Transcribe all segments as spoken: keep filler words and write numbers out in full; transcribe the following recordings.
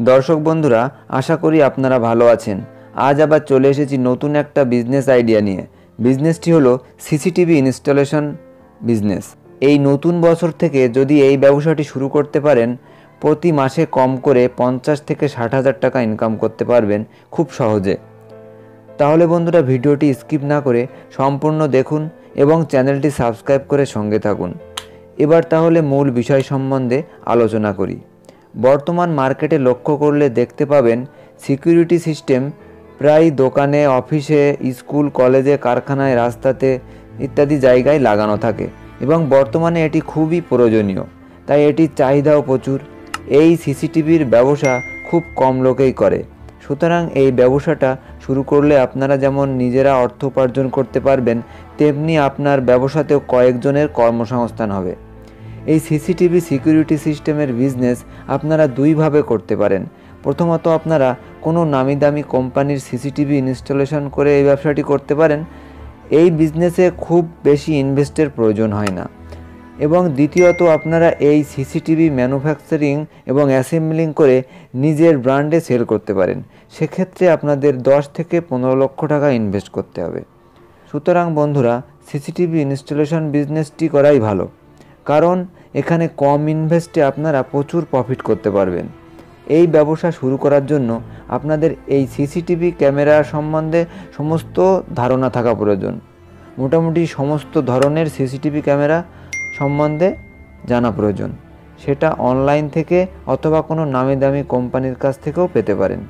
দর্শক বন্ধুরা, আশা করি আপনারা ভালো আছেন। আজ আবার চলে এসেছি নতুন একটা বিজনেস আইডিয়া নিয়ে। বিজনেসটি হলো সিসিটিভি ইনস্টলেশন বিজনেস। এই নতুন বছর থেকে যদি এই ব্যবসাটি শুরু করতে পারেন, প্রতি মাসে কম করে পঞ্চাশ থেকে ষাট হাজার টাকা ইনকাম করতে পারবেন খুব সহজে। তাহলে বন্ধুরা, ভিডিওটি স্কিপ না করে সম্পূর্ণ দেখুন এবং চ্যানেলটি সাবস্ক্রাইব করে সঙ্গে থাকুন। এবার তাহলে মূল বিষয় সম্বন্ধে আলোচনা করি। বর্তমান মার্কেটে লক্ষ্য করলে দেখতে পাবেন সিকিউরিটি সিস্টেম প্রায় দোকানে, অফিসে, স্কুল, কলেজে, কারখানায়, রাস্তাতে ইত্যাদি জায়গায় লাগানো থাকে এবং বর্তমানে এটি খুবই প্রয়োজনীয়, তাই এটির চাহিদাও প্রচুর। এই সিসিটিভির ব্যবসা খুব কম লোকেই করে, সুতরাং এই ব্যবসাটা শুরু করলে আপনারা যেমন নিজেরা অর্থ উপার্জন করতে পারবেন, তেমনি আপনার ব্যবসাতেও কয়েকজনের কর্মসংস্থান হবে। এই সিসিটিভি সিকিউরিটি সিস্টেমের বিজনেস আপনারা দুইভাবে করতে পারেন। প্রথমত, আপনারা কোনো নামি দামি কোম্পানির সিসিটিভি ইনস্টলেশন করে এই ব্যবসাটি করতে পারেন। এই বিজনেসে খুব বেশি ইনভেস্টের প্রয়োজন হয় না। এবং দ্বিতীয়ত, আপনারা এই সিসিটিভি ম্যানুফ্যাকচারিং এবং অ্যাসেম্বলিং করে নিজের ব্র্যান্ডে সেল করতে পারেন। সেক্ষেত্রে আপনাদের দশ থেকে পনেরো লক্ষ টাকা ইনভেস্ট করতে হবে। সুতরাং বন্ধুরা, সিসিটিভি ইনস্টলেশন বিজনেসটি করাই ভালো, কারণ এখানে কম ইনভেস্টে আপনারা প্রচুর প্রফিট করতে পারবেন। এই ব্যবসা শুরু করার জন্য আপনাদের এই সিসিটিভি ক্যামেরা সম্বন্ধে সমস্ত ধারণা থাকা প্রয়োজন। মোটামুটি সমস্ত ধরনের সিসিটিভি ক্যামেরা সম্বন্ধে জানা প্রয়োজন। সেটা অনলাইন থেকে অথবা কোনো নামি দামি কোম্পানির কাছ থেকেও পেতে পারেন।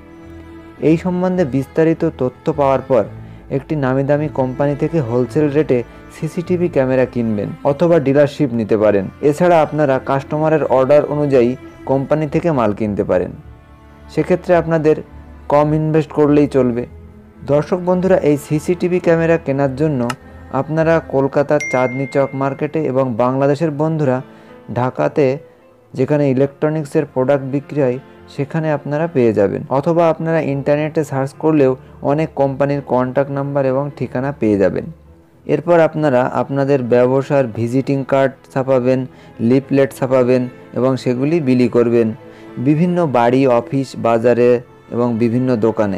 এই সম্বন্ধে বিস্তারিত তথ্য পাওয়ার পর একটি নামি দামি কোম্পানি থেকে হোলসেল রেটে সিসিটিভি ক্যামেরা কিনবেন অথবা ডিলারশিপ নিতে পারেন। এছাড়া আপনারা কাস্টমারের অর্ডার অনুযায়ী কোম্পানি থেকে মাল কিনতে পারেন। সেক্ষেত্রে আপনাদের কম ইনভেস্ট করলেই চলবে। দর্শক বন্ধুরা, এই সিসিটিভি ক্যামেরা কেনার জন্য আপনারা কলকাতার চাঁদনি চক মার্কেটে এবং বাংলাদেশের বন্ধুরা ঢাকাতে যেখানে ইলেকট্রনিক্সের প্রোডাক্ট বিক্রি হয় সেখানে আপনারা পেয়ে যাবেন, অথবা আপনারা ইন্টারনেটে সার্চ করলেও অনেক কোম্পানির কন্ট্যাক্ট নাম্বার এবং ঠিকানা পেয়ে যাবেন। এরপর আপনারা আপনাদের ব্যবসার ভিজিটিং কার্ড ছাপাবেন, লিফলেট ছাপাবেন এবং সেগুলি বিলি করবেন বিভিন্ন বাড়ি, অফিস, বাজারে এবং বিভিন্ন দোকানে।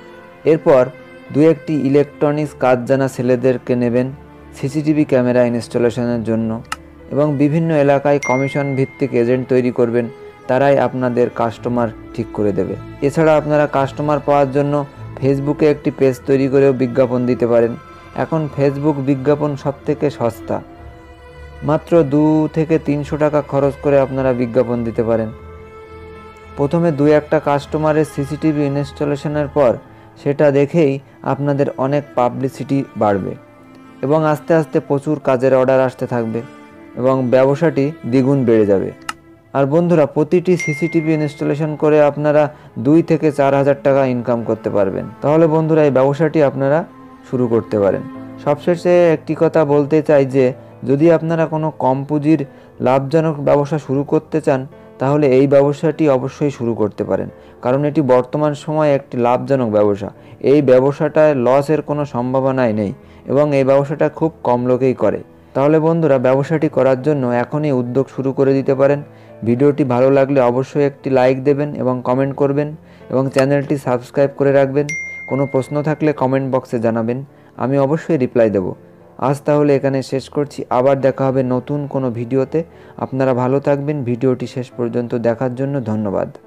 এরপর দু একটি ইলেকট্রনিক্স কাজ জানা ছেলেদেরকে নেবেন সিসিটিভি ক্যামেরা ইনস্টলেশনের জন্য এবং বিভিন্ন এলাকায় কমিশন ভিত্তিক এজেন্ট তৈরি করবেন, তারাই আপনাদের কাস্টমার ঠিক করে দেবে। এছাড়া আপনারা কাস্টমার পাওয়ার জন্য ফেসবুকে একটি পেজ তৈরি করেও বিজ্ঞাপন দিতে পারেন। এখন ফেসবুক বিজ্ঞাপন সবথেকে সস্তা, মাত্র দু থেকে তিনশো টাকা খরচ করে আপনারা বিজ্ঞাপন দিতে পারেন। প্রথমে দু একটা কাস্টমারের সিসিটিভি ইনস্টলেশনের পর সেটা দেখেই আপনাদের অনেক পাবলিসিটি বাড়বে এবং আস্তে আস্তে প্রচুর কাজের অর্ডার আসতে থাকবে এবং ব্যবসাটি দ্বিগুণ বেড়ে যাবে। আর বন্ধুরা, প্রতিটি সিসিটিভি ইনস্টলেশন করে আপনারা দুই থেকে চার হাজার টাকা ইনকাম করতে পারবেন। তাহলে বন্ধুরা, এই ব্যবসাটি আপনারা শুরু করতে পারেন। সবশেষে একটি কথা বলতে চাই যে যদি আপনারা কোনো কম পুঁজির লাভজনক ব্যবসা শুরু করতে চান, তাহলে এই ব্যবসাটি অবশ্যই শুরু করতে পারেন, কারণ এটি বর্তমান সময়ে একটি লাভজনক ব্যবসা। এই ব্যবসাটায় লসের কোনো সম্ভাবনাই নেই এবং এই ব্যবসাটা খুব কম লোকেই করে। তাহলে বন্ধুরা, ব্যবসাটি করার জন্য এখনই উদ্যোগ শুরু করে দিতে পারেন। ভিডিওটি ভালো লাগলে অবশ্যই একটি লাইক দেবেন এবং কমেন্ট করবেন এবং চ্যানেলটি সাবস্ক্রাইব করে রাখবেন। কোনো প্রশ্ন থাকলে কমেন্ট বক্সে জানাবেন, আমি অবশ্যই রিপ্লাই দেব। আজ তাহলে এখানে শেষ করছি, আবার দেখা হবে নতুন কোনো ভিডিওতে। আপনারা ভালো থাকবেন। ভিডিওটি শেষ পর্যন্ত দেখার জন্য ধন্যবাদ।